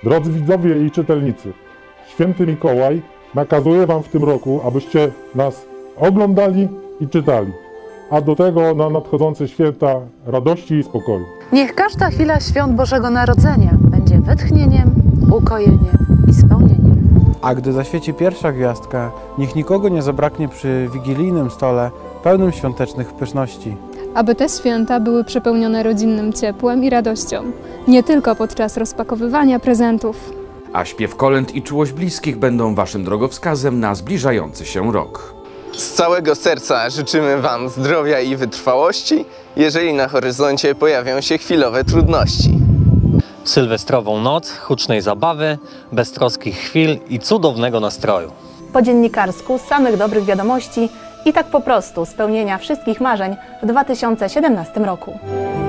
Drodzy widzowie i czytelnicy, Święty Mikołaj nakazuje Wam w tym roku, abyście nas oglądali i czytali, a do tego na nadchodzące święta radości i spokoju. Niech każda chwila świąt Bożego Narodzenia będzie wytchnieniem, ukojeniem i spełnieniem. A gdy zaświeci pierwsza gwiazdka, niech nikogo nie zabraknie przy wigilijnym stole pełnym świątecznych pyszności. Aby te święta były przepełnione rodzinnym ciepłem i radością, nie tylko podczas rozpakowywania prezentów. A śpiew kolęd i czułość bliskich będą Waszym drogowskazem na zbliżający się rok. Z całego serca życzymy Wam zdrowia i wytrwałości, jeżeli na horyzoncie pojawią się chwilowe trudności. W sylwestrową noc, hucznej zabawy, beztroskich chwil i cudownego nastroju. Po dziennikarsku samych dobrych wiadomości i tak po prostu spełnienia wszystkich marzeń w 2017 roku.